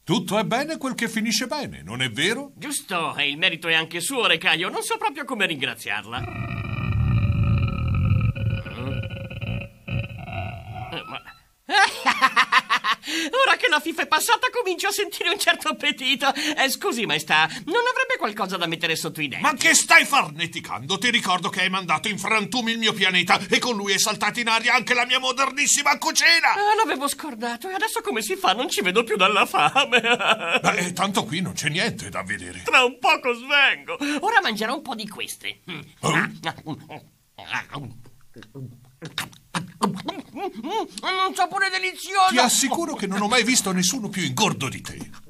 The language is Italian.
Tutto è bene quel che finisce bene, non è vero? Giusto, e il merito è anche suo, Re Caio. Non so proprio come ringraziarla. Ora che la FIFA è passata comincio a sentire un certo appetito. Scusi, maestà, non avrebbe qualcosa da mettere sotto i denti? Ma che stai farneticando? Ti ricordo che hai mandato in frantumi il mio pianeta e con lui è saltata in aria anche la mia modernissima cucina! L'avevo scordato e adesso come si fa? Non ci vedo più dalla fame. Beh, tanto qui non c'è niente da vedere. Tra un poco svengo. Ora mangerò un po' di queste. Un sapore delizioso! Ti assicuro che non ho mai visto nessuno più ingordo di te.